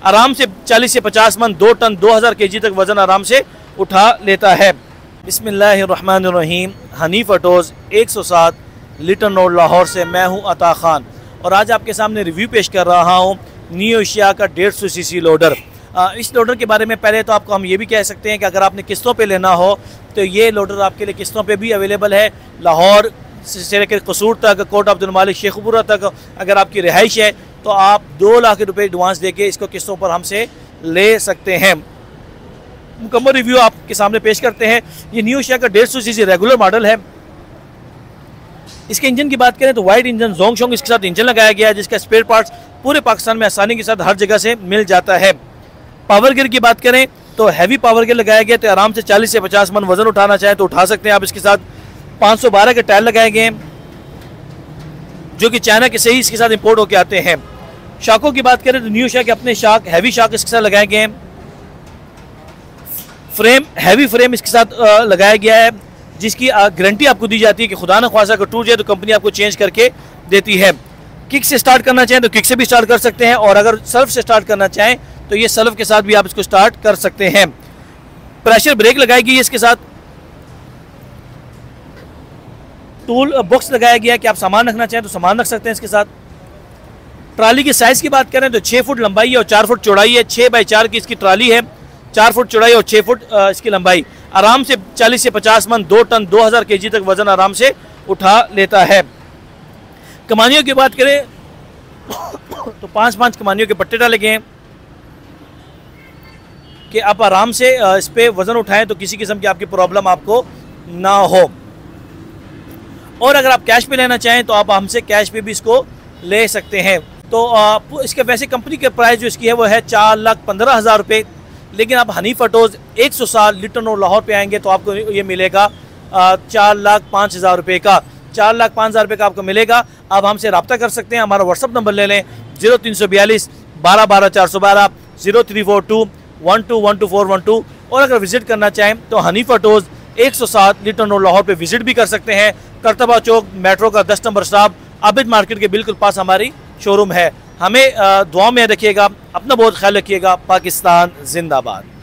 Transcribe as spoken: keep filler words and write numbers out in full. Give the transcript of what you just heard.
आराम से चालीस से पचास मन, दो टन दो हज़ार के जी तक वज़न आराम से उठा लेता है। बिस्मिल्लाहिर्रहमानिर्रहीम। हनीफ ऑटोज़ एक सौ सात लिटन रोड लाहौर से मैं हूं अता खान और आज आपके सामने रिव्यू पेश कर रहा हूं नियो एशिया का डेढ़ सौ सी सी लोडर। आ, इस लोडर के बारे में पहले तो आपको हम ये भी कह सकते हैं कि अगर आपने किस्तों पे लेना हो तो ये लोडर आपके लिए किस्तों पे भी अवेलेबल है। लाहौर से लेकर कसूर तक, कोट अब्दुल मालिक, शेखपुरा तक अगर आपकी रिहाइश है तो आप दो लाख रुपए एडवांस देके इसको किस्तों पर हमसे ले सकते हैं। मुकम्मल रिव्यू आपके सामने पेश करते हैं। ये नियो एशिया का डेढ़ सौ सी सी रेगुलर मॉडल है। इसके इंजन की बात करें तो वाइड इंजन जोंगशोंग इसके साथ इंजन लगाया गया है, जिसका स्पेयर पार्ट्स पूरे पाकिस्तान में आसानी के साथ हर जगह से मिल जाता है। पावर गियर की बात करें तो हैवी पावर गियर लगाया गया, तो आराम से चालीस से पचास मन वजन उठाना चाहें तो उठा सकते हैं आप। इसके साथ पाँच सौ बारह के टायर लगाए गए हैं जो कि चाइना के से ही इसके साथ इंपोर्ट होकर आते हैं। शाकों की बात करें तो नियो एशिया के अपने शाक, हैवी शाक इसके साथ लगाए गए हैं। फ्रेम, हैवी फ्रेम इसके साथ लगाया गया है, जिसकी गारंटी आपको दी जाती है कि खुदा न ख्वासा अगर टूट जाए तो कंपनी आपको चेंज करके देती है। किक से स्टार्ट करना चाहें तो किक से भी स्टार्ट कर सकते हैं और अगर सल्फ से स्टार्ट करना चाहें तो ये सल्फ के साथ भी आप इसको स्टार्ट कर सकते हैं। प्रेशर ब्रेक लगाई गई है, इसके साथ टूल बॉक्स लगाया गया है कि आप सामान रखना चाहें तो सामान रख सकते हैं इसके साथ। ट्राली की साइज़ की बात करें तो छः फुट लंबाई है और चार फुट चौड़ाई है। छः बाई चार की इसकी ट्राली है, चार फुट चौड़ाई और छः फुट इसकी लंबाई। आराम से चालीस से पचास मन, दो टन दो हज़ार के जी तक वज़न आराम से उठा लेता है। कमानियों की बात करें तो पाँच पाँच कमानियों के पट्टे डाले गए हैं कि आप आराम से इस पर वज़न उठाएं तो किसी किस्म की आपकी प्रॉब्लम आपको ना हो। और अगर आप कैश पे लेना चाहें तो आप हमसे कैश पे भी इसको ले सकते हैं। तो आप इसके वैसे कंपनी के प्राइस जो इसकी है वो है चार लाख पंद्रह हज़ार रुपये, लेकिन आप हनीफ ऑटोज़ एक सौ साल लिटन और लाहौर पे आएंगे तो आपको ये मिलेगा चार लाख पाँच हज़ार रुपये का। चार लाख पाँच हज़ार रुपये का आपको मिलेगा। आप हमसे रब्ता कर सकते हैं। हमारा व्हाट्सअप नंबर ले लें जीरो तीन सौ बयालीस बारह बारह चार सौ बारह, zero three four two one two one two four one two. और अगर विजिट करना चाहें तो हनीफ ऑटोज़ एक सौ सात लिटन और लाहौर पे विजिट भी कर सकते हैं। करतबा चौक मेट्रो का दस नंबर स्टॉप आबिद मार्केट के बिल्कुल पास हमारी शोरूम है। हमें दुआ में रखिएगा, अपना बहुत ख्याल रखिएगा। पाकिस्तान जिंदाबाद।